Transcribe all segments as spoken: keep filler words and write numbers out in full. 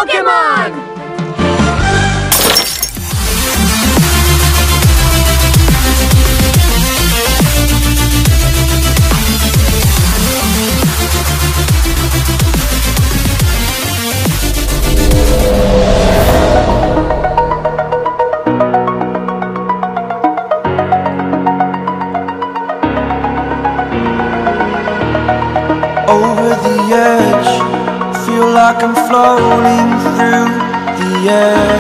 Pokemon! Over the edge, feel like I'm floating through the air.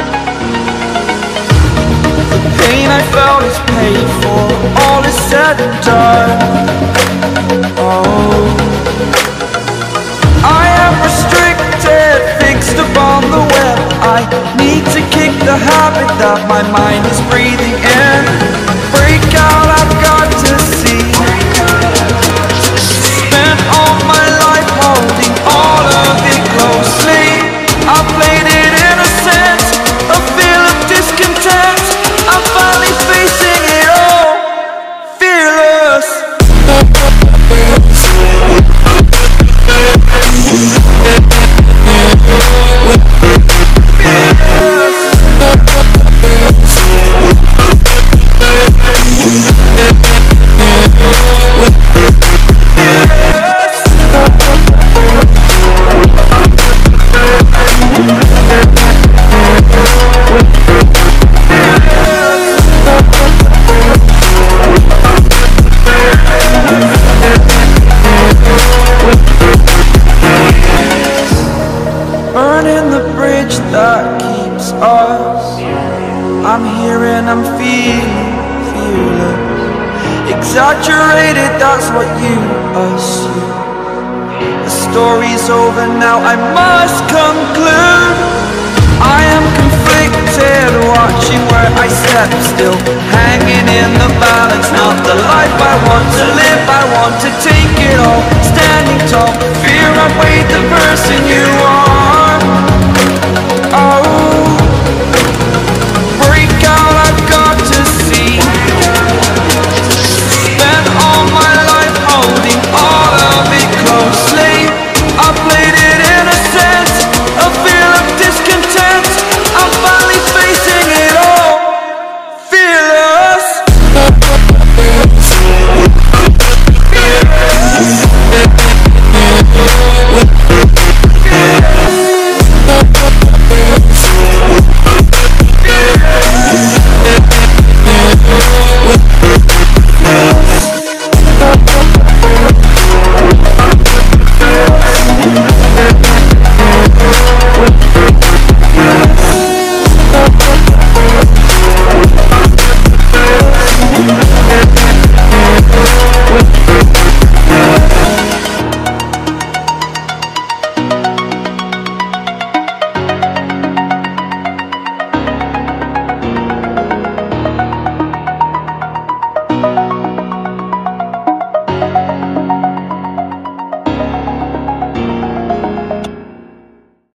The pain I felt is paid for, all is said and done. Oh, I am restricted, fixed upon the web. I need to kick the habit that my mind is breathing in. Break out, I've got to see. All my life holding all of it closely. I played it innocent, a feel of discontent. I'm finally facing it all, fearless. Burning the bridge that keeps us. I'm here and I'm feeling fearless. Exaggerated, that's what you assume. The story's over now, I must conclude. I am conflicted, watching where I step still, hanging in the balance. Not the life I want to live, I want to take it all. Standing tall, fear I weighed the person you